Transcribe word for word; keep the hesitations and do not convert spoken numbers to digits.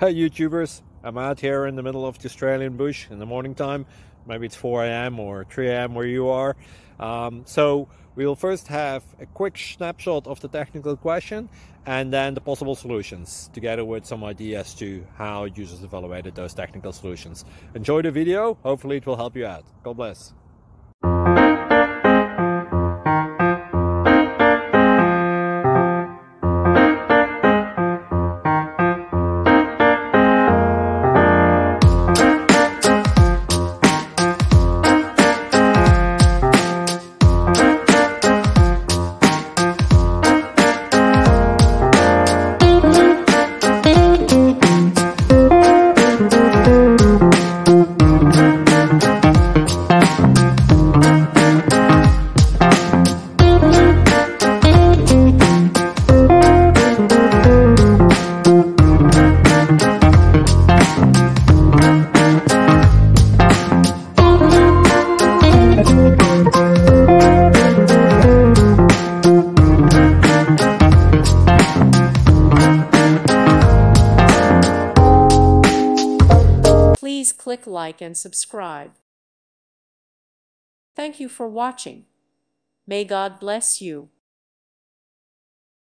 Hey YouTubers, I'm out here in the middle of the Australian bush in the morning time. Maybe it's four A M or three A M where you are. Um, so we'll first have a quick snapshot of the technical question and then the possible solutions, together with some ideas to how users evaluated those technical solutions. Enjoy the video, hopefully it will help you out. God bless. Please click like and subscribe. Thank you for watching. May God bless you.